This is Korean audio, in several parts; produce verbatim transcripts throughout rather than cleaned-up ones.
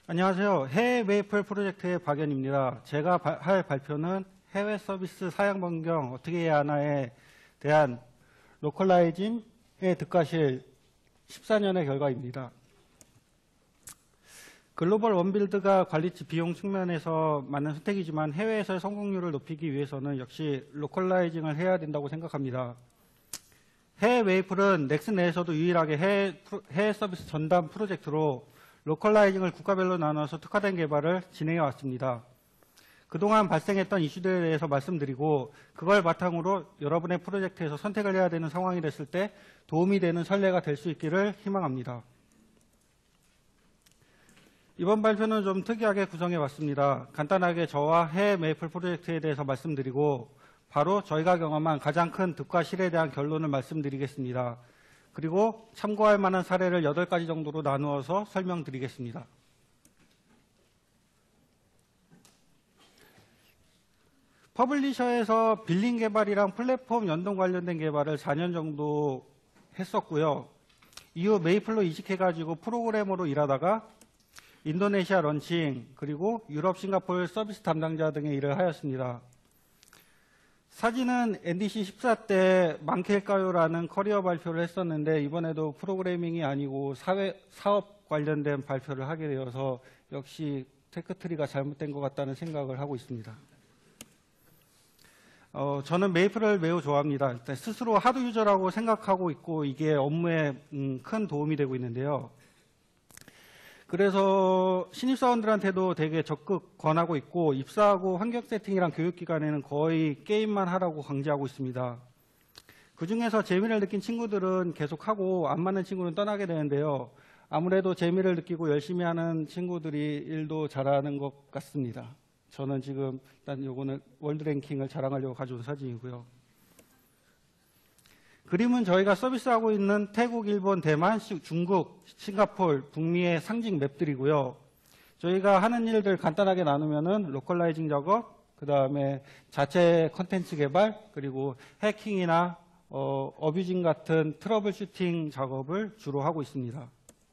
안녕하세요. 해외 메이플 프로젝트의 박연입니다. 제가 바, 할 발표는 해외 서비스 사양 변경 어떻게 해야 하나에 대한 로컬라이징의 득과실 십사 년의 결과입니다. 글로벌 원빌드가 관리치 비용 측면에서 맞는 선택이지만 해외에서의 성공률을 높이기 위해서는 역시 로컬라이징을 해야 된다고 생각합니다. 해외 메이플은 넥스 내에서도 유일하게 해외, 해외 서비스 전담 프로젝트로 로컬라이징을 국가별로 나눠서 특화된 개발을 진행해 왔습니다. 그동안 발생했던 이슈들에 대해서 말씀드리고 그걸 바탕으로 여러분의 프로젝트에서 선택을 해야 되는 상황이 됐을 때 도움이 되는 선례가 될 수 있기를 희망합니다. 이번 발표는 좀 특이하게 구성해 왔습니다. 간단하게 저와 해외 메이플 프로젝트에 대해서 말씀드리고 바로 저희가 경험한 가장 큰 득과 실에 대한 결론을 말씀드리겠습니다. 그리고 참고할 만한 사례를 여덟 가지 정도로 나누어서 설명드리겠습니다. 퍼블리셔에서 빌링 개발이랑 플랫폼 연동 관련된 개발을 사 년 정도 했었고요. 이후 메이플로 이직해가지고 프로그래머로 일하다가 인도네시아 런칭, 그리고 유럽, 싱가포르 서비스 담당자 등의 일을 하였습니다. 사진은 엔디씨 십사 때 많게일까요라는 커리어 발표를 했었는데 이번에도 프로그래밍이 아니고 사회, 사업 관련된 발표를 하게 되어서 역시 테크트리가 잘못된 것 같다는 생각을 하고 있습니다. 어, 저는 메이플을 매우 좋아합니다. 스스로 하드 유저라고 생각하고 있고 이게 업무에 음, 큰 도움이 되고 있는데요. 그래서 신입사원들한테도 되게 적극 권하고 있고 입사하고 환경 세팅이랑 교육기간에는 거의 게임만 하라고 강제하고 있습니다. 그중에서 재미를 느낀 친구들은 계속하고 안 맞는 친구는 떠나게 되는데요. 아무래도 재미를 느끼고 열심히 하는 친구들이 일도 잘하는 것 같습니다. 저는 지금 일단 요거는 월드 랭킹을 자랑하려고 가져온 사진이고요. 그림은 저희가 서비스하고 있는 태국, 일본, 대만, 중국, 싱가포르, 북미의 상징 맵들이고요. 저희가 하는 일들 간단하게 나누면은 로컬라이징 작업, 그 다음에 자체 컨텐츠 개발, 그리고 해킹이나 어, 어뷰징 같은 트러블 슈팅 작업을 주로 하고 있습니다.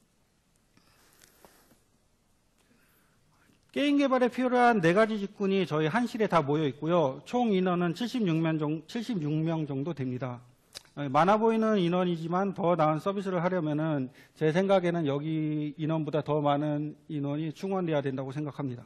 게임 개발에 필요한 네 가지 직군이 저희 한실에 다 모여 있고요. 총 인원은 칠십육 명 정도, 칠십육 명 정도 됩니다. 많아 보이는 인원이지만 더 나은 서비스를 하려면은 제 생각에는 여기 인원보다 더 많은 인원이 충원돼야 된다고 생각합니다.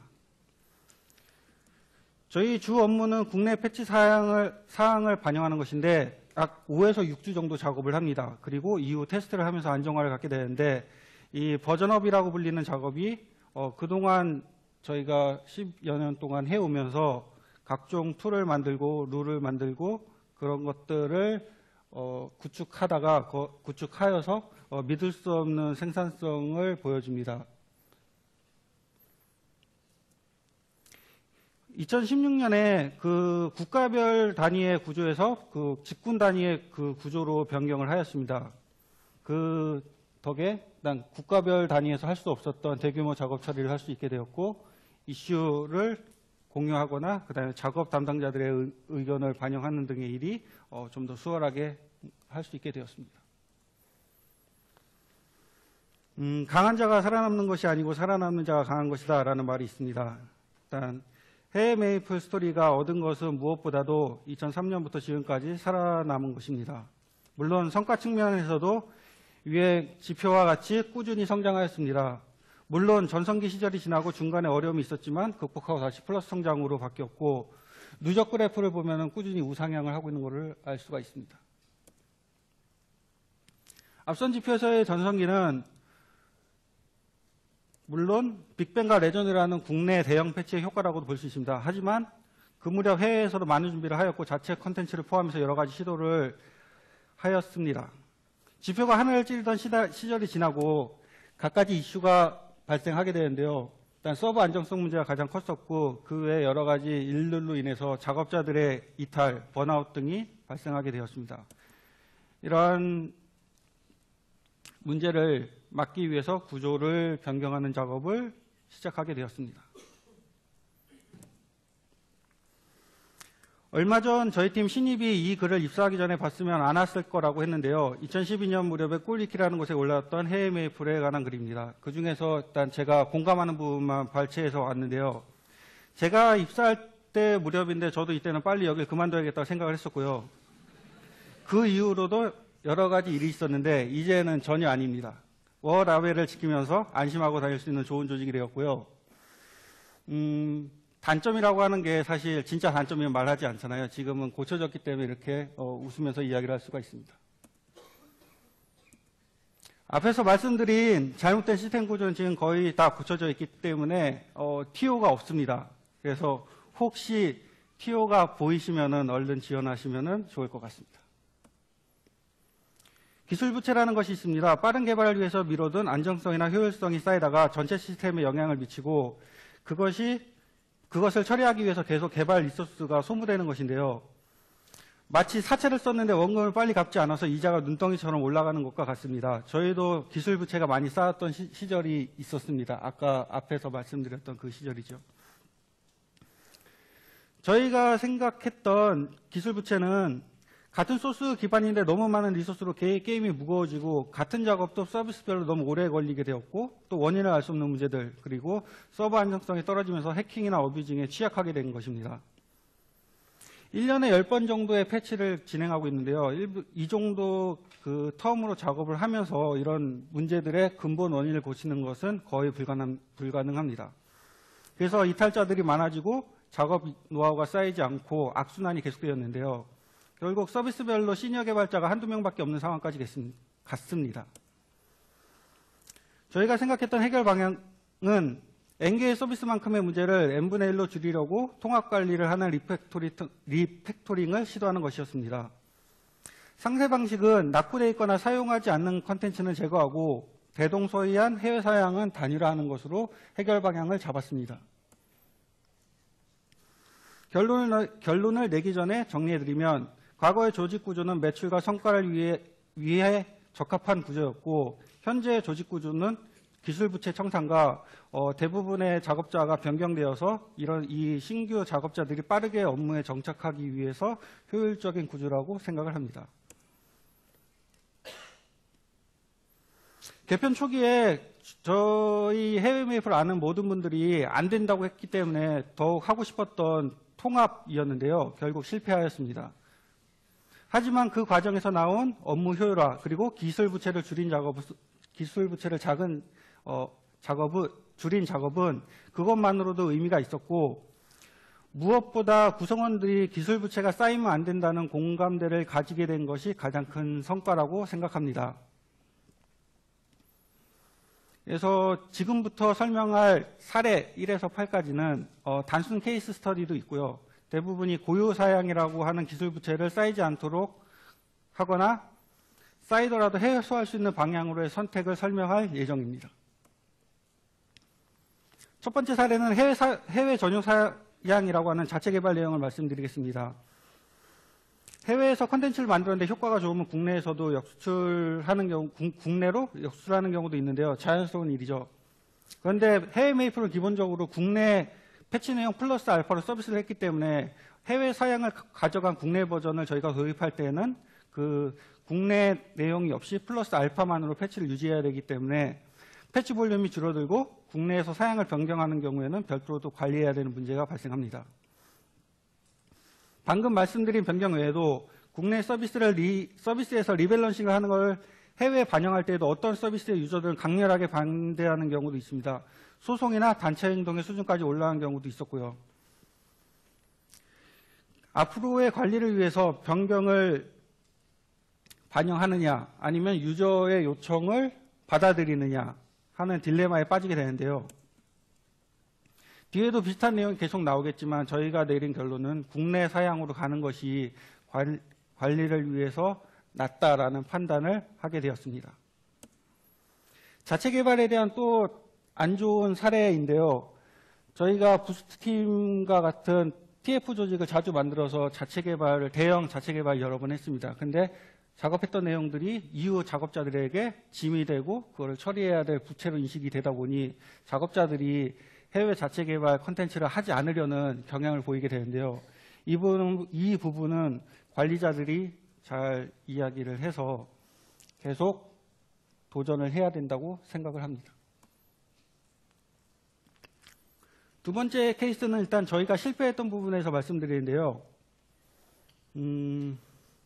저희 주 업무는 국내 패치 사항을, 사항을 반영하는 것인데 약 오에서 육 주 정도 작업을 합니다. 그리고 이후 테스트를 하면서 안정화를 갖게 되는데 이 버전업이라고 불리는 작업이 어, 그동안 저희가 십여 년 동안 해오면서 각종 툴을 만들고 룰을 만들고 그런 것들을 어, 구축하다가 거, 구축하여서 어, 믿을 수 없는 생산성을 보여줍니다. 이천십육 년에 그 국가별 단위의 구조에서 그 직군 단위의 그 구조로 변경을 하였습니다. 그 덕에 일단 국가별 단위에서 할 수 없었던 대규모 작업 처리를 할 수 있게 되었고 이슈를 공유하거나 그다음에 작업 담당자들의 의견을 반영하는 등의 일이 어, 좀 더 수월하게 할 수 있게 되었습니다. 음, 강한 자가 살아남는 것이 아니고 살아남는 자가 강한 것이다 라는 말이 있습니다. 일단 해외 메이플 스토리가 얻은 것은 무엇보다도 이천삼 년부터 지금까지 살아남은 것입니다. 물론 성과 측면에서도 위의 지표와 같이 꾸준히 성장하였습니다. 물론 전성기 시절이 지나고 중간에 어려움이 있었지만 극복하고 다시 플러스 성장으로 바뀌었고 누적 그래프를 보면 꾸준히 우상향을 하고 있는 것을 알 수가 있습니다. 앞선 지표에서의 전성기는 물론 빅뱅과 레전드라는 국내 대형 패치의 효과라고도 볼 수 있습니다. 하지만 그 무렵 해외에서도 많은 준비를 하였고 자체 컨텐츠를 포함해서 여러 가지 시도를 하였습니다. 지표가 하늘을 찌르던 시다, 시절이 지나고 갖가지 이슈가 발생하게 되는데요. 일단 서버 안정성 문제가 가장 컸었고 그 외 여러 가지 일들로 인해서 작업자들의 이탈, 번아웃 등이 발생하게 되었습니다. 이러한 문제를 막기 위해서 구조를 변경하는 작업을 시작하게 되었습니다. 얼마 전 저희 팀 신입이 이 글을 입사하기 전에 봤으면 안 왔을 거라고 했는데요. 이천십이 년 무렵에 꿀리키라는 곳에 올라왔던 해외 메이플에 관한 글입니다. 그중에서 일단 제가 공감하는 부분만 발췌해서 왔는데요. 제가 입사할 때 무렵인데 저도 이때는 빨리 여길 그만둬야겠다고 생각을 했었고요. 그 이후로도 여러 가지 일이 있었는데 이제는 전혀 아닙니다. 워라벨을 지키면서 안심하고 다닐 수 있는 좋은 조직이 되었고요. 음, 단점이라고 하는 게 사실 진짜 단점이면 말하지 않잖아요. 지금은 고쳐졌기 때문에 이렇게 어, 웃으면서 이야기를 할 수가 있습니다. 앞에서 말씀드린 잘못된 시스템 구조는 지금 거의 다 고쳐져 있기 때문에 어, 티오가 없습니다. 그래서 혹시 티오가 보이시면은 얼른 지원하시면은 좋을 것 같습니다. 기술 부채라는 것이 있습니다. 빠른 개발을 위해서 미뤄둔 안정성이나 효율성이 쌓이다가 전체 시스템에 영향을 미치고 그것이 그것을 처리하기 위해서 계속 개발 리소스가 소모되는 것인데요. 마치 사채를 썼는데 원금을 빨리 갚지 않아서 이자가 눈덩이처럼 올라가는 것과 같습니다. 저희도 기술 부채가 많이 쌓였던 시, 시절이 있었습니다. 아까 앞에서 말씀드렸던 그 시절이죠. 저희가 생각했던 기술 부채는 같은 소스 기반인데 너무 많은 리소스로 게임이 무거워지고 같은 작업도 서비스별로 너무 오래 걸리게 되었고 또 원인을 알 수 없는 문제들 그리고 서버 안정성이 떨어지면서 해킹이나 어뷰징에 취약하게 된 것입니다. 일 년에 십 번 정도의 패치를 진행하고 있는데요. 이 정도 그 텀으로 작업을 하면서 이런 문제들의 근본 원인을 고치는 것은 거의 불가능, 불가능합니다. 그래서 이탈자들이 많아지고 작업 노하우가 쌓이지 않고 악순환이 계속되었는데요. 결국 서비스별로 시니어 개발자가 한두 명밖에 없는 상황까지 갔습니다. 저희가 생각했던 해결 방향은 N개의 서비스만큼의 문제를 N분의 일로 줄이려고 통합관리를 하는 리팩토리, 리팩토링을 시도하는 것이었습니다. 상세 방식은 납부되어 있거나 사용하지 않는 컨텐츠는 제거하고 대동소이한 해외 사양은 단일화하는 것으로 해결 방향을 잡았습니다. 결론을, 결론을 내기 전에 정리해드리면 과거의 조직 구조는 매출과 성과를 위해, 위해 적합한 구조였고 현재의 조직 구조는 기술 부채 청산과 어, 대부분의 작업자가 변경되어서 이런 이 신규 작업자들이 빠르게 업무에 정착하기 위해서 효율적인 구조라고 생각을 합니다. 개편 초기에 저희 해외 매입을 아는 모든 분들이 안 된다고 했기 때문에 더욱 하고 싶었던 통합이었는데요. 결국 실패하였습니다. 하지만 그 과정에서 나온 업무 효율화 그리고 기술 부채를 줄인 작업, 기술 부채를 작은 어, 작업을 줄인 작업은 그것만으로도 의미가 있었고 무엇보다 구성원들이 기술 부채가 쌓이면 안 된다는 공감대를 가지게 된 것이 가장 큰 성과라고 생각합니다. 그래서 지금부터 설명할 사례 일에서 팔까지는 어, 단순 케이스 스터디도 있고요. 대부분이 고유 사양이라고 하는 기술 부채를 쌓이지 않도록 하거나 쌓이더라도 해소할 수 있는 방향으로의 선택을 설명할 예정입니다. 첫 번째 사례는 해외, 사, 해외 전용 사양이라고 하는 자체 개발 내용을 말씀드리겠습니다. 해외에서 컨텐츠를 만들었는데 효과가 좋으면 국내에서도 역수출하는 경우, 국내로 역수출하는 경우도 있는데요. 자연스러운 일이죠. 그런데 해외 메이플은 기본적으로 국내 패치 내용 플러스 알파로 서비스를 했기 때문에 해외 사양을 가져간 국내 버전을 저희가 도입할 때는 그 국내 내용이 없이 플러스 알파만으로 패치를 유지해야 되기 때문에 패치 볼륨이 줄어들고 국내에서 사양을 변경하는 경우에는 별도로 또 관리해야 되는 문제가 발생합니다. 방금 말씀드린 변경 외에도 국내 서비스를 리, 서비스에서 리밸런싱을 하는 걸 해외에 반영할 때에도 어떤 서비스의 유저들은 강렬하게 반대하는 경우도 있습니다. 소송이나 단체 행동의 수준까지 올라간 경우도 있었고요. 앞으로의 관리를 위해서 변경을 반영하느냐 아니면 유저의 요청을 받아들이느냐 하는 딜레마에 빠지게 되는데요. 뒤에도 비슷한 내용이 계속 나오겠지만 저희가 내린 결론은 국내 사양으로 가는 것이 관리를 위해서 낫다라는 판단을 하게 되었습니다. 자체 개발에 대한 또 안 좋은 사례인데요. 저희가 부스트팀과 같은 티에프 조직을 자주 만들어서 자체 개발을 대형 자체 개발 여러 번 했습니다. 근데 작업했던 내용들이 이후 작업자들에게 짐이 되고 그걸 처리해야 될 부채로 인식이 되다 보니 작업자들이 해외 자체 개발 콘텐츠를 하지 않으려는 경향을 보이게 되는데요. 이 부분, 이 부분은 관리자들이 잘 이야기를 해서 계속 도전을 해야 된다고 생각을 합니다. 두 번째 케이스는 일단 저희가 실패했던 부분에서 말씀드리는데요. 음,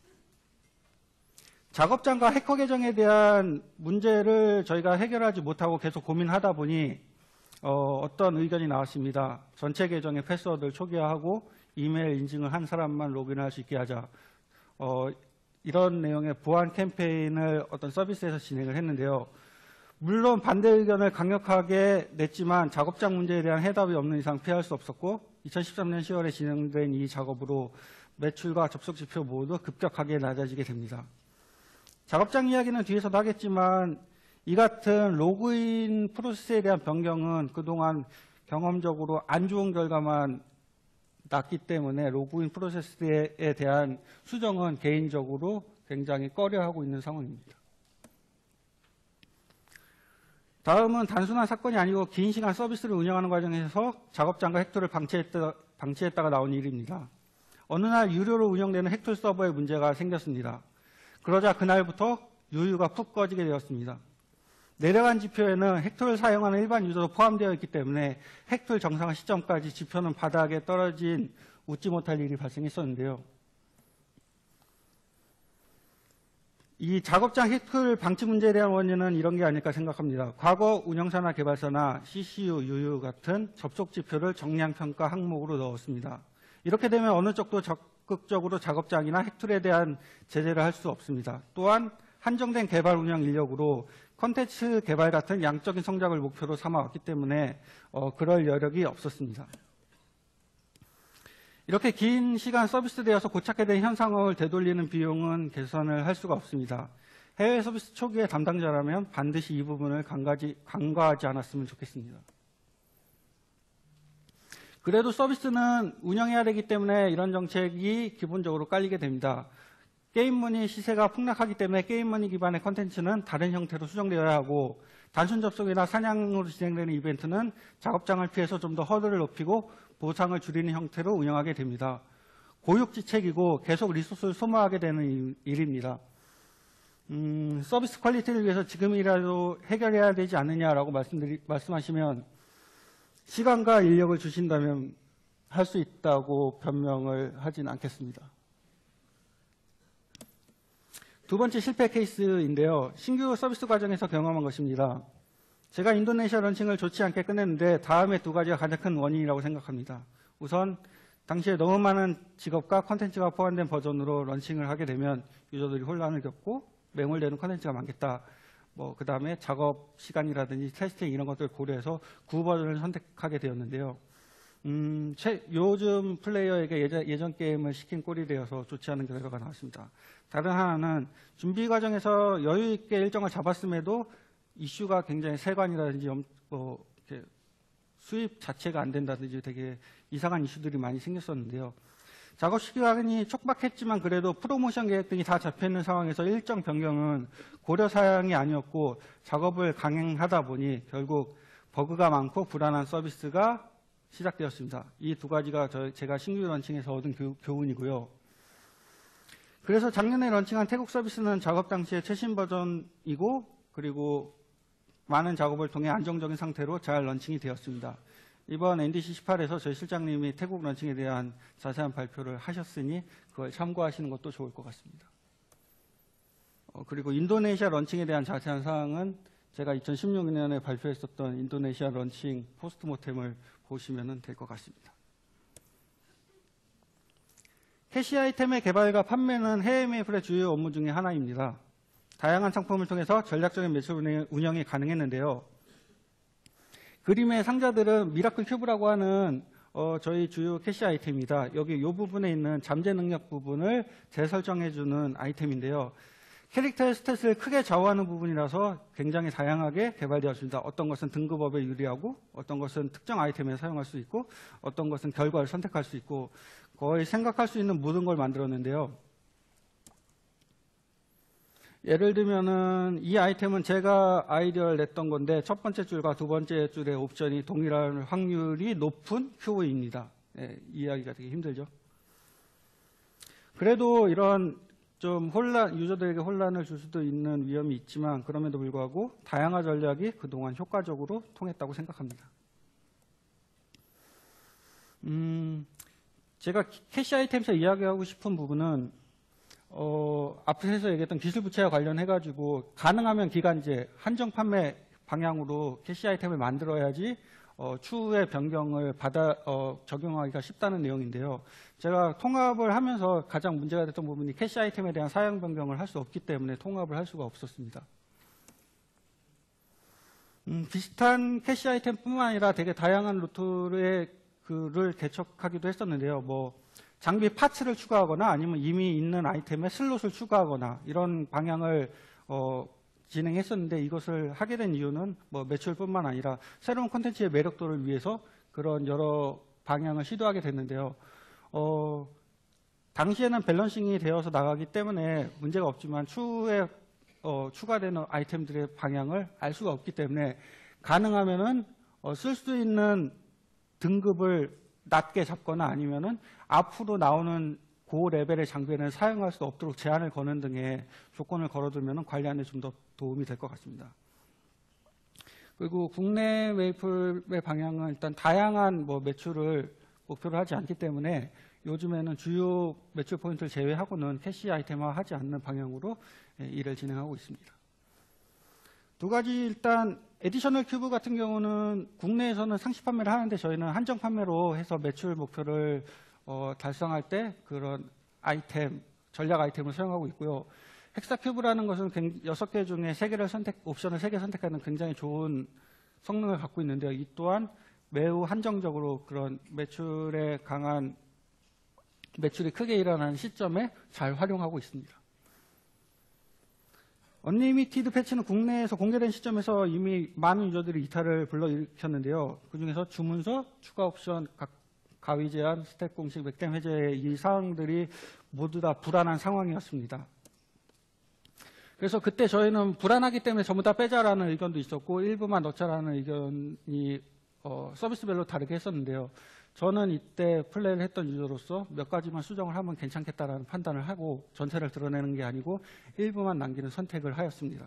작업장과 해커 계정에 대한 문제를 저희가 해결하지 못하고 계속 고민하다 보니 어, 어떤 의견이 나왔습니다. 전체 계정의 패스워드를 초기화하고 이메일 인증을 한 사람만 로그인할 수 있게 하자. 어, 이런 내용의 보안 캠페인을 어떤 서비스에서 진행을 했는데요. 물론 반대 의견을 강력하게 냈지만 작업장 문제에 대한 해답이 없는 이상 피할 수 없었고 이천십삼 년 시월에 진행된 이 작업으로 매출과 접속 지표 모두 급격하게 낮아지게 됩니다. 작업장 이야기는 뒤에서도 하겠지만 이 같은 로그인 프로세스에 대한 변경은 그동안 경험적으로 안 좋은 결과만 났기 때문에 로그인 프로세스에 대한 수정은 개인적으로 굉장히 꺼려하고 있는 상황입니다. 다음은 단순한 사건이 아니고 긴 시간 서비스를 운영하는 과정에서 작업장과 핵툴을 방치했다, 방치했다가 나온 일입니다. 어느 날 유료로 운영되는 핵툴 서버에 문제가 생겼습니다. 그러자 그날부터 유유가 푹 꺼지게 되었습니다. 내려간 지표에는 핵툴을 사용하는 일반 유저도 포함되어 있기 때문에 핵툴 정상화 시점까지 지표는 바닥에 떨어진 웃지 못할 일이 발생했었는데요. 이 작업장 핵툴 방치 문제에 대한 원인은 이런 게 아닐까 생각합니다. 과거 운영사나 개발사나 씨씨유, 유유 같은 접속 지표를 정량평가 항목으로 넣었습니다. 이렇게 되면 어느 쪽도 적극적으로 작업장이나 핵툴에 대한 제재를 할 수 없습니다. 또한 한정된 개발 운영 인력으로 콘텐츠 개발 같은 양적인 성장을 목표로 삼아왔기 때문에 어, 그럴 여력이 없었습니다. 이렇게 긴 시간 서비스되어서 고착화된 된 현상을 되돌리는 비용은 개선을 할 수가 없습니다. 해외 서비스 초기의 담당자라면 반드시 이 부분을 간과하지, 간과하지 않았으면 좋겠습니다. 그래도 서비스는 운영해야 되기 때문에 이런 정책이 기본적으로 깔리게 됩니다. 게임머니 시세가 폭락하기 때문에 게임머니 기반의 콘텐츠는 다른 형태로 수정되어야 하고 단순 접속이나 사냥으로 진행되는 이벤트는 작업장을 피해서 좀 더 허들을 높이고 보상을 줄이는 형태로 운영하게 됩니다. 고육지책이고 계속 리소스를 소모하게 되는 일입니다. 음, 서비스 퀄리티를 위해서 지금이라도 해결해야 되지 않느냐라고 말씀드리, 말씀하시면 시간과 인력을 주신다면 할 수 있다고 변명을 하진 않겠습니다. 두 번째 실패 케이스인데요. 신규 서비스 과정에서 경험한 것입니다. 제가 인도네시아 런칭을 좋지 않게 끝냈는데 다음에 두 가지가 가장 큰 원인이라고 생각합니다. 우선 당시에 너무 많은 직업과 콘텐츠가 포함된 버전으로 런칭을 하게 되면 유저들이 혼란을 겪고 매몰되는 콘텐츠가 많겠다. 뭐 그 다음에 작업 시간이라든지 테스팅 이런 것들을 고려해서 구 버전을 선택하게 되었는데요. 음, 최, 요즘 플레이어에게 예전, 예전 게임을 시킨 꼴이 되어서 좋지 않은 결과가 나왔습니다. 다른 하나는 준비 과정에서 여유 있게 일정을 잡았음에도 이슈가 굉장히 세관이라든지 뭐 이렇게 수입 자체가 안 된다든지 되게 이상한 이슈들이 많이 생겼었는데요. 작업 시간이 촉박했지만 그래도 프로모션 계획 등이 다 잡혀있는 상황에서 일정 변경은 고려 사항이 아니었고 작업을 강행하다 보니 결국 버그가 많고 불안한 서비스가 시작되었습니다. 이 두 가지가 저, 제가 신규 런칭에서 얻은 교, 교훈이고요. 그래서 작년에 런칭한 태국 서비스는 작업 당시의 최신 버전이고 그리고 많은 작업을 통해 안정적인 상태로 잘 런칭이 되었습니다. 이번 엔디씨 십팔에서 저희 실장님이 태국 런칭에 대한 자세한 발표를 하셨으니 그걸 참고하시는 것도 좋을 것 같습니다. 어, 그리고 인도네시아 런칭에 대한 자세한 사항은 제가 이천십육 년에 발표했었던 인도네시아 런칭 포스트모템을 보시면 될 것 같습니다. 캐시 아이템의 개발과 판매는 해외 메이플의 주요 업무 중에 하나입니다. 다양한 상품을 통해서 전략적인 매출 운영이 가능했는데요. 그림의 상자들은 미라클 큐브라고 하는 어, 저희 주요 캐시 아이템입니다. 여기 이 부분에 있는 잠재 능력 부분을 재설정해주는 아이템인데요. 캐릭터의 스탯을 크게 좌우하는 부분이라서 굉장히 다양하게 개발되었습니다. 어떤 것은 등급업에 유리하고 어떤 것은 특정 아이템에 사용할 수 있고 어떤 것은 결과를 선택할 수 있고 거의 생각할 수 있는 모든 걸 만들었는데요. 예를 들면은 이 아이템은 제가 아이디어를 냈던 건데 첫 번째 줄과 두 번째 줄의 옵션이 동일할 확률이 높은 큐브입니다. 예, 이해하기가 되게 힘들죠. 그래도 이런 좀 혼란, 유저들에게 혼란을 줄 수도 있는 위험이 있지만 그럼에도 불구하고 다양한 전략이 그동안 효과적으로 통했다고 생각합니다. 음, 제가 캐시 아이템에서 이야기하고 싶은 부분은 어, 앞에서 얘기했던 기술 부채와 관련해가지고 가능하면 기간제, 한정 판매 방향으로 캐시 아이템을 만들어야지 어, 추후에 변경을 받아 어, 적용하기가 쉽다는 내용인데요. 제가 통합을 하면서 가장 문제가 됐던 부분이 캐시 아이템에 대한 사양 변경을 할 수 없기 때문에 통합을 할 수가 없었습니다. 음, 비슷한 캐시 아이템뿐만 아니라 되게 다양한 루트의 그를 개척하기도 했었는데요. 뭐 장비 파츠를 추가하거나 아니면 이미 있는 아이템에 슬롯을 추가하거나 이런 방향을 어, 진행했었는데 이것을 하게 된 이유는 뭐 매출뿐만 아니라 새로운 콘텐츠의 매력도를 위해서 그런 여러 방향을 시도하게 됐는데요. 어, 당시에는 밸런싱이 되어서 나가기 때문에 문제가 없지만 추후에 어, 추가되는 아이템들의 방향을 알 수가 없기 때문에 가능하면은 어, 쓸 수 있는 등급을 낮게 잡거나 아니면은 앞으로 나오는 고 레벨의 장비는 사용할 수 없도록 제한을 거는 등의 조건을 걸어두면 관리하는 데 좀 더 도움이 될 것 같습니다. 그리고 국내 웨이플의 방향은 일단 다양한 뭐 매출을 목표로 하지 않기 때문에 요즘에는 주요 매출 포인트를 제외하고는 캐시 아이템화하지 않는 방향으로 일을 진행하고 있습니다. 두 가지 일단 에디셔널 큐브 같은 경우는 국내에서는 상시 판매를 하는데 저희는 한정 판매로 해서 매출 목표를 어, 달성할 때 그런 아이템, 전략 아이템을 사용하고 있고요. 헥사 큐브라는 것은 여섯 개 중에 세 개를 선택, 옵션을 세 개 선택하는 굉장히 좋은 성능을 갖고 있는데요. 이 또한 매우 한정적으로 그런 매출에 강한, 매출이 크게 일어나는 시점에 잘 활용하고 있습니다. 언리미티드 패치는 국내에서 공개된 시점에서 이미 많은 유저들이 이탈을 불러일으켰는데요. 그중에서 주문서, 추가 옵션, 각 가위 제한, 스택 공식, 맥댐 해제 이 사항들이 모두 다 불안한 상황이었습니다. 그래서 그때 저희는 불안하기 때문에 전부 다 빼자라는 의견도 있었고 일부만 넣자라는 의견이 어, 서비스별로 다르게 했었는데요. 저는 이때 플레이를 했던 유저로서 몇 가지만 수정을 하면 괜찮겠다라는 판단을 하고 전체를 드러내는 게 아니고 일부만 남기는 선택을 하였습니다.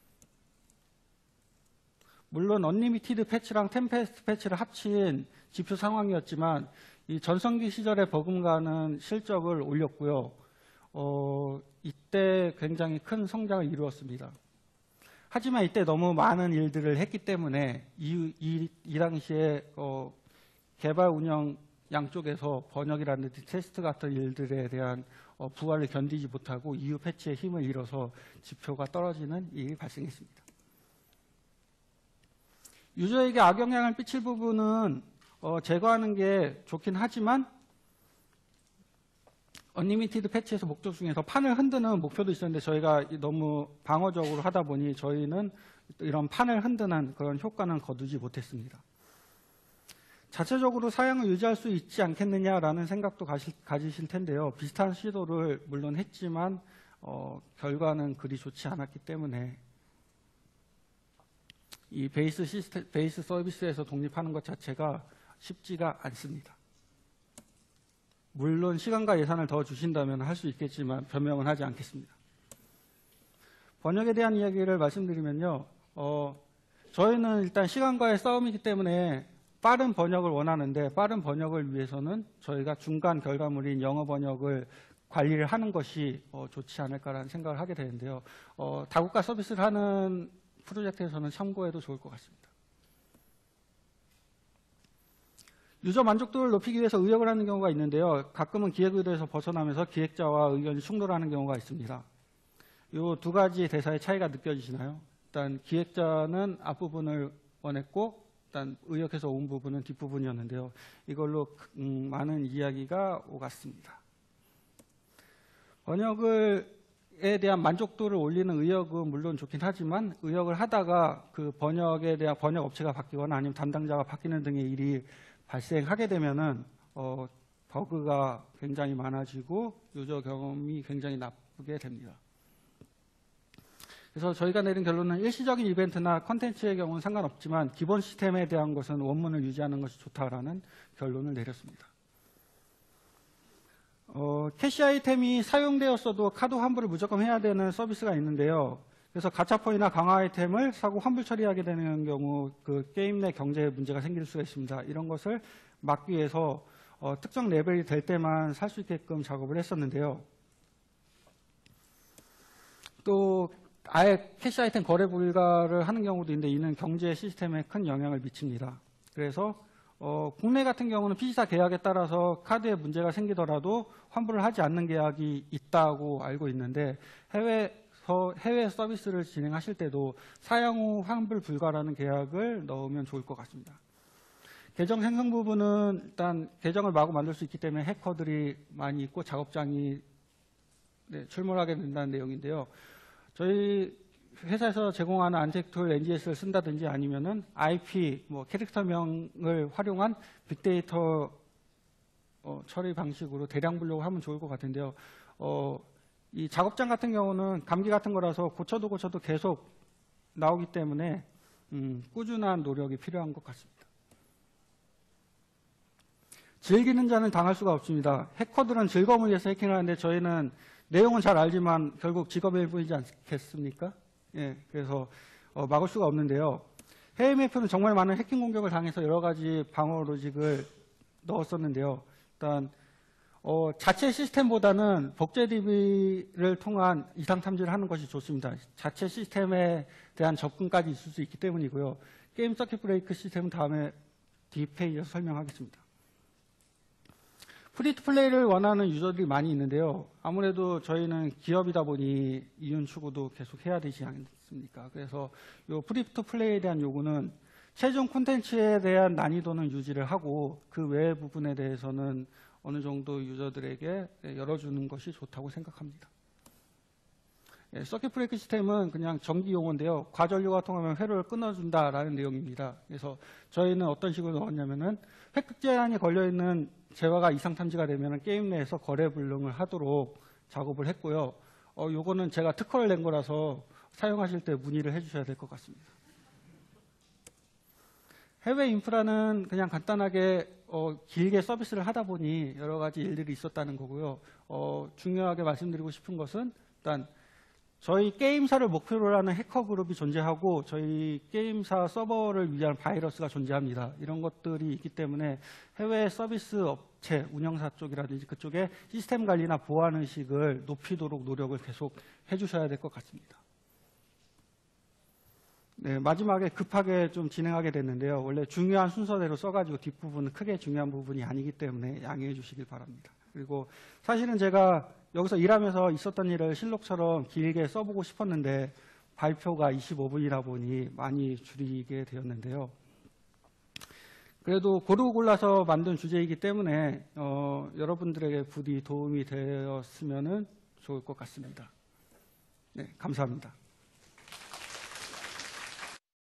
물론 언리미티드 패치랑 템페스트 패치를 합친 지표 상황이었지만 이 전성기 시절의 버금가는 실적을 올렸고요. 어, 이때 굉장히 큰 성장을 이루었습니다. 하지만 이때 너무 많은 일들을 했기 때문에 이, 이, 이 당시에 어, 개발 운영 양쪽에서 번역이라든지 테스트 같은 일들에 대한 어, 부하를 견디지 못하고 이후 패치의 힘을 잃어서 지표가 떨어지는 일이 발생했습니다. 유저에게 악영향을 끼칠 부분은 어, 제거하는 게 좋긴 하지만 언리미티드 패치에서 목적 중에서 판을 흔드는 목표도 있었는데 저희가 너무 방어적으로 하다 보니 저희는 이런 판을 흔드는 그런 효과는 거두지 못했습니다. 자체적으로 사양을 유지할 수 있지 않겠느냐라는 생각도 가실, 가지실 텐데요. 비슷한 시도를 물론 했지만 어, 결과는 그리 좋지 않았기 때문에 이 베이스 시스템, 베이스 서비스에서 독립하는 것 자체가 쉽지가 않습니다. 물론 시간과 예산을 더 주신다면 할 수 있겠지만 변명은 하지 않겠습니다. 번역에 대한 이야기를 말씀드리면요. 어, 저희는 일단 시간과의 싸움이기 때문에 빠른 번역을 원하는데 빠른 번역을 위해서는 저희가 중간 결과물인 영어 번역을 관리를 하는 것이 어, 좋지 않을까라는 생각을 하게 되는데요. 어, 다국가 서비스를 하는 프로젝트에서는 참고해도 좋을 것 같습니다. 유저 만족도를 높이기 위해서 의역을 하는 경우가 있는데요. 가끔은 기획 의도에서 벗어나면서 기획자와 의견이 충돌하는 경우가 있습니다. 이 두 가지 대사의 차이가 느껴지시나요? 일단 기획자는 앞부분을 원했고 일단 의역해서 온 부분은 뒷부분이었는데요. 이걸로 음, 많은 이야기가 오갔습니다. 번역에 대한 만족도를 올리는 의역은 물론 좋긴 하지만 의역을 하다가 그 번역에 대한 번역 업체가 바뀌거나 아니면 담당자가 바뀌는 등의 일이 발생하게 되면은 어, 버그가 굉장히 많아지고 유저 경험이 굉장히 나쁘게 됩니다. 그래서 저희가 내린 결론은 일시적인 이벤트나 컨텐츠의 경우는 상관없지만 기본 시스템에 대한 것은 원문을 유지하는 것이 좋다라는 결론을 내렸습니다. 어, 캐시 아이템이 사용되었어도 카드 환불을 무조건 해야 되는 서비스가 있는데요. 그래서 가차폰이나 강화 아이템을 사고 환불 처리하게 되는 경우 그 게임 내 경제에 문제가 생길 수가 있습니다. 이런 것을 막기 위해서 어, 특정 레벨이 될 때만 살 수 있게끔 작업을 했었는데요. 또 아예 캐시 아이템 거래 불가를 하는 경우도 있는데 이는 경제 시스템에 큰 영향을 미칩니다. 그래서 어, 국내 같은 경우는 피시사 계약에 따라서 카드에 문제가 생기더라도 환불을 하지 않는 계약이 있다고 알고 있는데 해외에서 해외 서비스를 진행하실 때도 사용 후 환불 불가라는 계약을 넣으면 좋을 것 같습니다. 계정 생성 부분은 일단 계정을 마구 만들 수 있기 때문에 해커들이 많이 있고 작업장이 네, 출몰하게 된다는 내용인데요. 저희 회사에서 제공하는 안책 툴 엔지에스를 쓴다든지 아니면은 아이피, 뭐 캐릭터명을 활용한 빅데이터 어, 처리 방식으로 대량 분류를 하면 좋을 것 같은데요. 어, 이 작업장 같은 경우는 감기 같은 거라서 고쳐도 고쳐도 계속 나오기 때문에 음, 꾸준한 노력이 필요한 것 같습니다. 즐기는 자는 당할 수가 없습니다. 해커들은 즐거움을 위해서 해킹을 하는데 저희는 내용은 잘 알지만 결국 직업의 일부이지 않겠습니까? 예, 그래서 어, 막을 수가 없는데요. 해외 매표는 정말 많은 해킹 공격을 당해서 여러 가지 방어 로직을 넣었었는데요. 일단 어, 자체 시스템보다는 복제디비를 통한 이상 탐지를 하는 것이 좋습니다. 자체 시스템에 대한 접근까지 있을 수 있기 때문이고요. 게임 서킷 브레이크 시스템은 다음에 뒷페이지에서 설명하겠습니다. 프리투 플레이를 원하는 유저들이 많이 있는데요. 아무래도 저희는 기업이다 보니 이윤 추구도 계속 해야 되지 않습니까? 그래서 이 프리투 플레이에 대한 요구는 최종 콘텐츠에 대한 난이도는 유지를 하고 그 외의 부분에 대해서는 어느 정도 유저들에게 열어주는 것이 좋다고 생각합니다. 예, 서킷 브레이크 시스템은 그냥 전기 용어인데요. 과전류가 통하면 회로를 끊어준다라는 내용입니다. 그래서 저희는 어떤 식으로 넣었냐면은 획득 제한이 걸려있는 재화가 이상 탐지가 되면 게임 내에서 거래 불능을 하도록 작업을 했고요. 어, 요거는 제가 특허를 낸 거라서 사용하실 때 문의를 해주셔야 될 것 같습니다. 해외 인프라는 그냥 간단하게 어, 길게 서비스를 하다 보니 여러 가지 일들이 있었다는 거고요. 어, 중요하게 말씀드리고 싶은 것은 일단 저희 게임사를 목표로 하는 해커 그룹이 존재하고 저희 게임사 서버를 위한 바이러스가 존재합니다. 이런 것들이 있기 때문에 해외 서비스 업체, 운영사 쪽이라든지 그쪽에 시스템 관리나 보안 의식을 높이도록 노력을 계속 해주셔야 될 것 같습니다. 네, 마지막에 급하게 좀 진행하게 됐는데요. 원래 중요한 순서대로 써가지고 뒷부분은 크게 중요한 부분이 아니기 때문에 양해해 주시길 바랍니다. 그리고 사실은 제가 여기서 일하면서 있었던 일을 실록처럼 길게 써보고 싶었는데 발표가 이십오 분이다 보니 많이 줄이게 되었는데요. 그래도 고르고 골라서 만든 주제이기 때문에 어, 여러분들에게 부디 도움이 되었으면 좋을 것 같습니다. 네, 감사합니다.